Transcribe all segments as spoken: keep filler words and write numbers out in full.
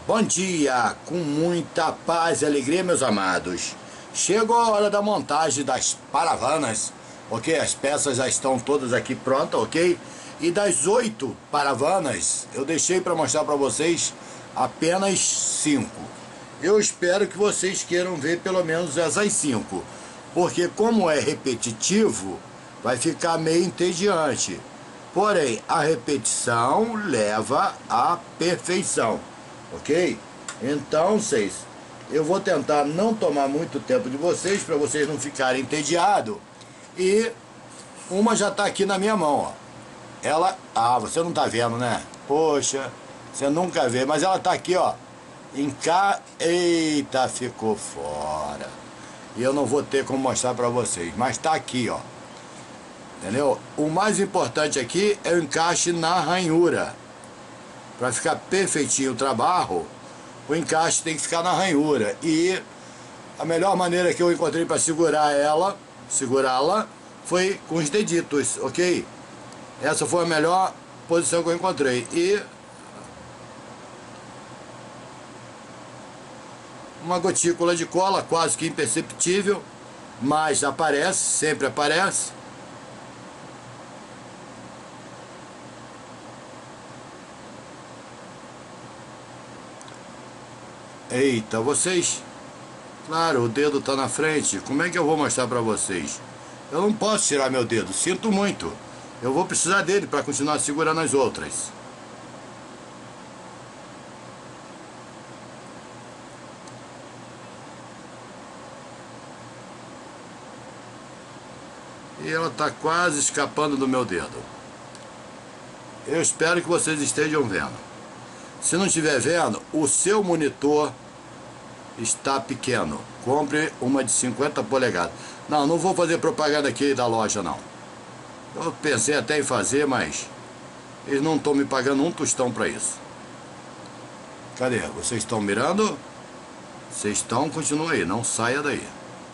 Bom dia, com muita paz e alegria, meus amados. Chegou a hora da montagem das paravanas, ok? As peças já estão todas aqui prontas, ok? E das oito paravanas, eu deixei para mostrar para vocês apenas cinco. Eu espero que vocês queiram ver pelo menos essas cinco, porque como é repetitivo, vai ficar meio entediante. Porém, a repetição leva à perfeição. Ok? Então, vocês, eu vou tentar não tomar muito tempo de vocês, para vocês não ficarem entediados. E uma já está aqui na minha mão, ó. Ela, ah, você não está vendo, né? Poxa, você nunca vê, mas ela está aqui, ó. Em cá, eita, ficou fora. E eu não vou ter como mostrar para vocês, mas está aqui, ó. Entendeu? O mais importante aqui é o encaixe na ranhura. Para ficar perfeitinho o trabalho, o encaixe tem que ficar na ranhura. E a melhor maneira que eu encontrei para segurar ela, segurá-la, foi com os deditos, ok? Essa foi a melhor posição que eu encontrei. E uma gotícula de cola, quase que imperceptível, mas aparece, sempre aparece. Eita, vocês... Claro, o dedo está na frente. Como é que eu vou mostrar para vocês? Eu não posso tirar meu dedo, sinto muito. Eu vou precisar dele para continuar segurando as outras. E ela está quase escapando do meu dedo. Eu espero que vocês estejam vendo. Se não estiver vendo, o seu monitor está pequeno. Compre uma de cinquenta polegadas. Não, não vou fazer propaganda aqui da loja, não. Eu pensei até em fazer, mas eles não estão me pagando um tostão para isso. Cadê? Vocês estão mirando? Vocês estão, continua aí, não saia daí.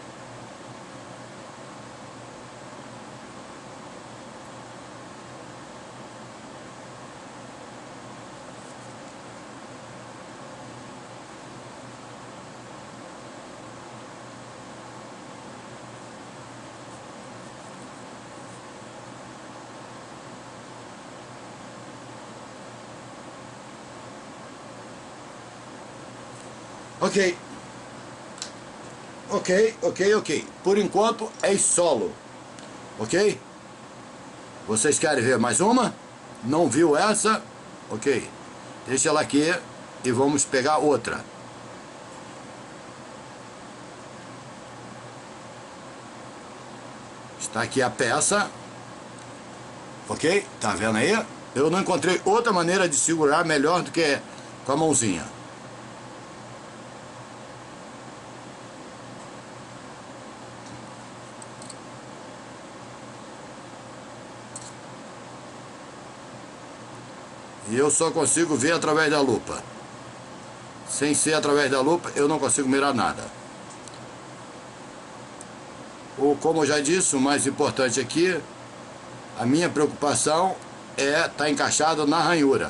Ok, ok, ok, ok. Por enquanto é solo, ok? Vocês querem ver mais uma? Não viu essa? Ok, deixa ela aqui e vamos pegar outra. Está aqui a peça, ok? Tá vendo aí? Eu não encontrei outra maneira de segurar melhor do que com a mãozinha. E eu só consigo ver através da lupa. Sem ser através da lupa, eu não consigo mirar nada. Ou, como eu já disse, o mais importante aqui, a minha preocupação é estar encaixado na ranhura.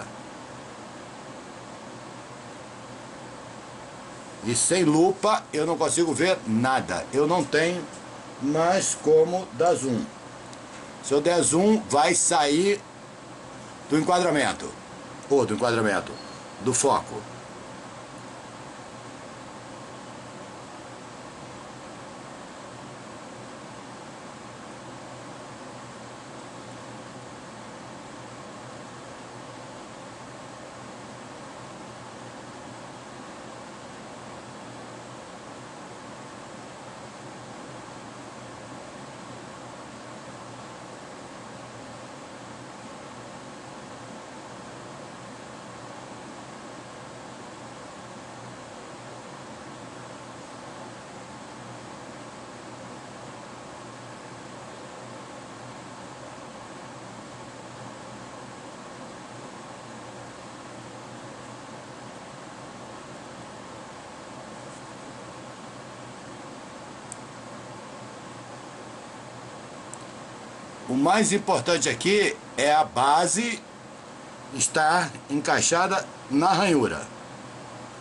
E sem lupa eu não consigo ver nada. Eu não tenho mais como dar zoom. Se eu der zoom, vai sair do enquadramento. Ou do enquadramento, do foco. O mais importante aqui é a base estar encaixada na ranhura.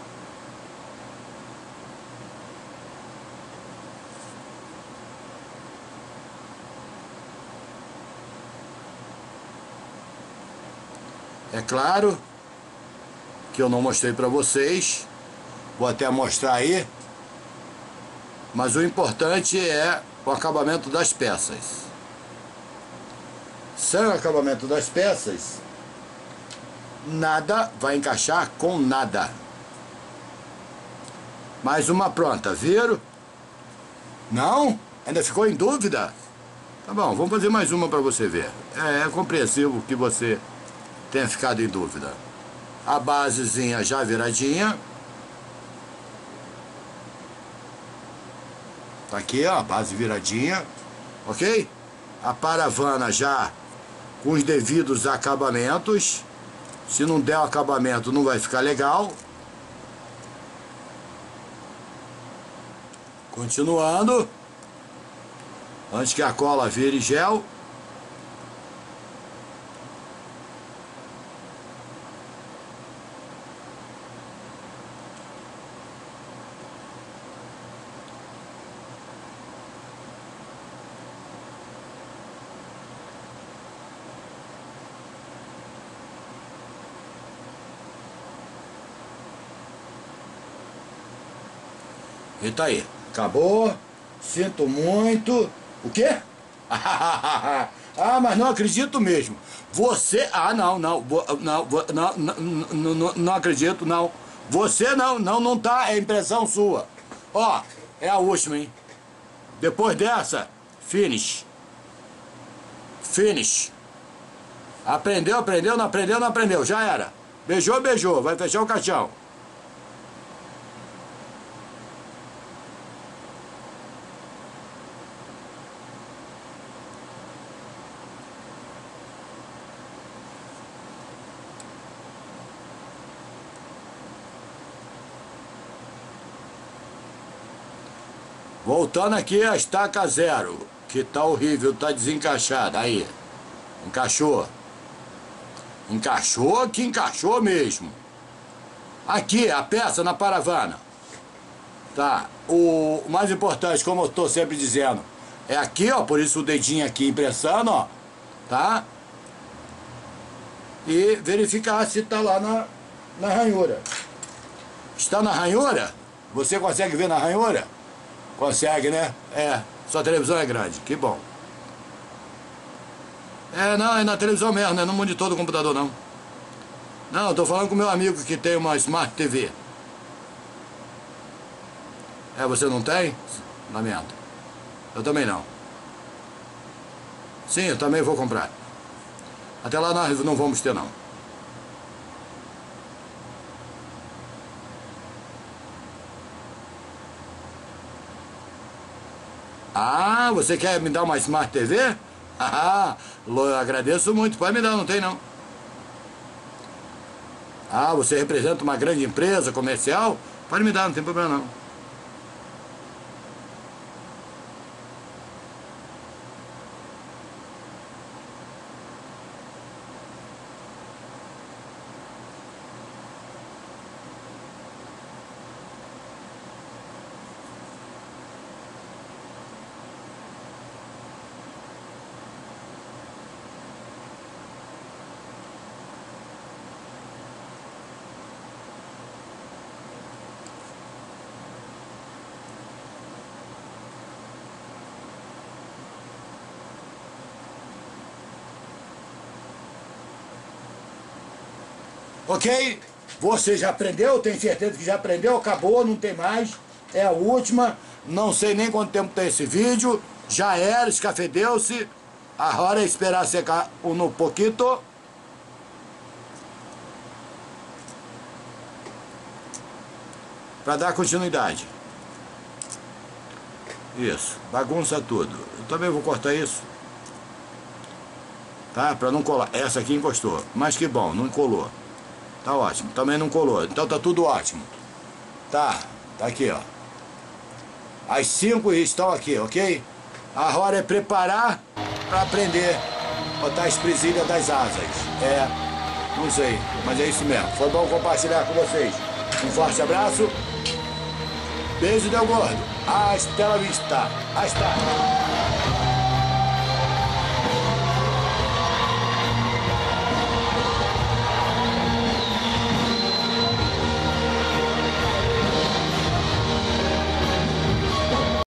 É claro que eu não mostrei para vocês, vou até mostrar aí, mas o importante é o acabamento das peças. Sem o acabamento das peças, nada vai encaixar com nada. Mais uma pronta, viram? Não? Ainda ficou em dúvida? Tá bom, vamos fazer mais uma para você ver. É, é compreensível que você tenha ficado em dúvida. A basezinha já viradinha. Tá aqui, ó, a base viradinha. Ok? A paravana já com os devidos acabamentos. Se não der o acabamento, não vai ficar legal. Continuando. Antes que a cola vire gel. E tá aí. Acabou. Sinto muito. O quê? Ah, mas não acredito mesmo. Você... Ah, não, não. Não, não, não, não, não, não acredito, não. Você não, não, não tá. É impressão sua. Ó, é a última, hein? Depois dessa, finish. Finish. Aprendeu, aprendeu, não aprendeu, não aprendeu. Já era. Beijou, beijou. Vai fechar o caixão. Voltando aqui a estaca zero, que tá horrível, tá desencaixada. Aí, encaixou. Encaixou que encaixou mesmo. Aqui, a peça na paravana. Tá, o mais importante, como eu tô sempre dizendo, é aqui, ó, por isso o dedinho aqui impressando, ó. Tá? E verificar se tá lá na, na ranhura. Está na ranhura? Você consegue ver na ranhura? Consegue, né? É, sua televisão é grande, que bom. É, não, é na televisão mesmo, não é no monitor do computador, não. Não, eu tô falando com meu amigo que tem uma Smart T V. É, você não tem? Lamento. Eu também não. Sim, eu também vou comprar. Até lá nós não vamos ter, não. Ah, você quer me dar uma Smart T V? Ah, eu agradeço muito, pode me dar, não tem não. Ah, você representa uma grande empresa comercial? Pode me dar, não tem problema não. Ok? Você já aprendeu? Tenho certeza que já aprendeu? Acabou, não tem mais. É a última. Não sei nem quanto tempo tem esse vídeo. Já era, escafedeu-se. Agora é esperar secar um pouquinho. Para dar continuidade. Isso. Bagunça tudo. Eu também vou cortar isso. Tá? Para não colar. Essa aqui encostou. Mas que bom, não colou. Tá ótimo, também não colou, então tá tudo ótimo. Tá, tá aqui, ó. As cinco estão aqui, ok? A hora é preparar para aprender a botar as presilhas das asas. É, não sei, mas é isso mesmo. Foi bom compartilhar com vocês. Um forte abraço. Beijo, Del Gordo. Hasta la vista. Hasta.